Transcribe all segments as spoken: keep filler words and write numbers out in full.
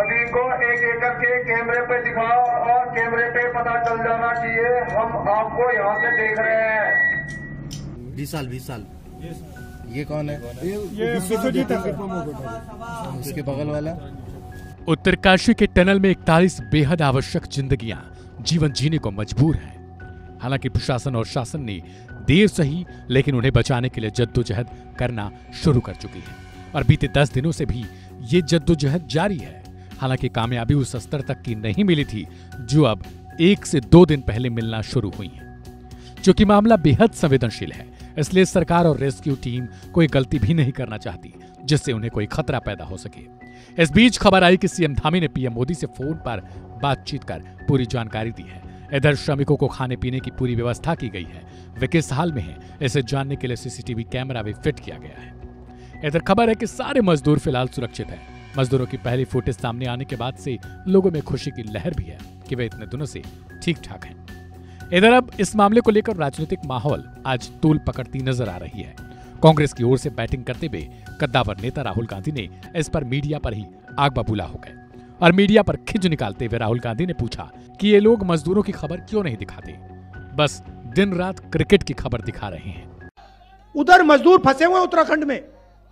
सभी को एक एक करके कैमरे पे दिखाओ और कैमरे पे पता चल जाना चाहिए हम आपको यहाँ से देख रहे हैं। बीस साल बीस साल ये कौन है? ये विश्वजीत है। उसके बगल वाला उत्तरकाशी के टनल में इकतालीस बेहद आवश्यक जिंदगियां जीवन जीने को मजबूर हैं। हालांकि प्रशासन और शासन ने देर सही लेकिन उन्हें बचाने के लिए जद्दोजहद करना शुरू कर चुकी है और बीते दस दिनों से भी ये जद्दोजहद जारी है। हालांकि कामयाबी उस स्तर तक की नहीं मिली थी जो अब एक से दो दिन पहले मिलना शुरू हुई है। चूंकि मामला बेहद संवेदनशील है इसलिए सरकार और रेस्क्यू टीम कोई गलती भी नहीं करना चाहती जिससे उन्हें कोई खतरा पैदा हो सके। इस बीच खबर आई कि सीएम धामी ने पीएम मोदी से फोन पर बातचीत कर पूरी जानकारी दी है। इधर श्रमिकों को खाने पीने की पूरी व्यवस्था की गई है। वे किस हाल में हैं इसे जानने के लिए सीसीटीवी कैमरा भी फिट किया गया है। इधर खबर है कि सारे मजदूर फिलहाल सुरक्षित हैं। मजदूरों की पहली फुटेज सामने आने के बाद से लोगों में खुशी की लहर भी है कि वे इतने दिनों से ठीक ठाक हैं। इधर अब इस मामले को लेकर राजनीतिक माहौल आज तूल पकड़ती नजर आ रही है। कांग्रेस की ओर से बैटिंग करते हुए कद्दावर नेता राहुल गांधी ने इस पर मीडिया पर ही आग बबूला हो गए और मीडिया पर खिज निकालते हुए राहुल गांधी ने पूछा कि ये लोग मजदूरों की खबर क्यों नहीं दिखाते, बस दिन रात क्रिकेट की खबर दिखा रहे हैं। उधर मजदूर फंसे हुए हैं उत्तराखंड में,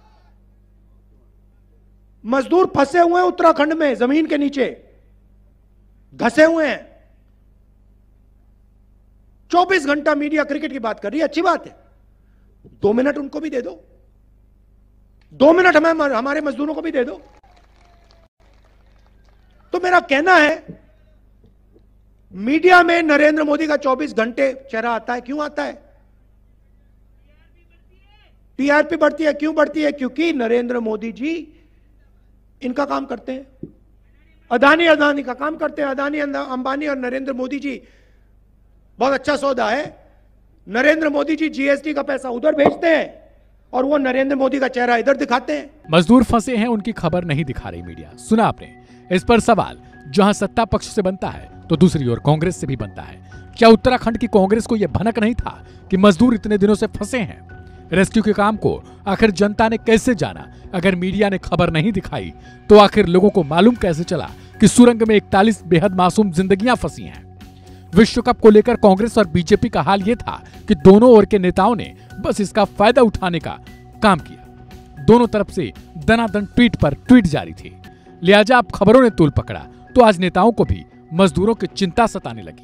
मजदूर फंसे हुए हैं उत्तराखंड में, जमीन के नीचे धसे हुए हैं। चौबीस घंटा मीडिया क्रिकेट की बात कर रही है, अच्छी बात है। दो मिनट उनको भी दे दो, दो मिनट हमें हमारे मजदूरों को भी दे दो। तो मेरा कहना है मीडिया में नरेंद्र मोदी का चौबीस घंटे चेहरा आता है। क्यों आता है? टीआरपी बढ़ती है। क्यों बढ़ती है? क्योंकि नरेंद्र मोदी जी इनका काम करते हैं, अदानी अदानी का काम करते हैं। अदानी अंबानी और नरेंद्र मोदी जी बहुत अच्छा सौदा है। नरेंद्र मोदी जी जीएसटी का पैसा उधर भेजते हैं और वो नरेंद्र मोदी का चेहरा इधर दिखाते हैं। मजदूर फंसे हैं, उनकी खबर नहीं दिखा रही मीडिया। सुना आपने? इस पर सवाल जहां सत्ता पक्ष से बनता है तो दूसरी ओर कांग्रेस से भी बनता है। क्या उत्तराखंड की कांग्रेस को यह भनक नहीं था कि मजदूर इतने दिनों से फंसे हैं? रेस्क्यू के काम को आखिर जनता ने कैसे जाना? अगर मीडिया ने खबर नहीं दिखाई तो आखिर लोगों को मालूम कैसे चला कि सुरंग में इकतालीस बेहद मासूम जिंदगियां फंसी हैं? विश्व कप को लेकर कांग्रेस और बीजेपी का हाल यह था कि दोनों ओर के नेताओं ने बस इसका फायदा उठाने का काम किया। दोनों तरफ से दनादन ट्वीट पर ट्वीट जारी थे। लिहाजा अब खबरों ने तूल पकड़ा तो आज नेताओं को भी मजदूरों की चिंता सताने लगी।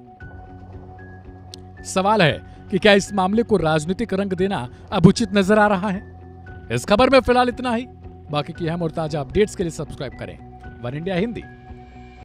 सवाल है कि क्या इस मामले को राजनीतिक रंग देना अब उचित नजर आ रहा है? इस खबर में फिलहाल इतना ही। बाकी की अहम और ताजा अपडेट्स के लिए सब्सक्राइब करें वन इंडिया हिंदी।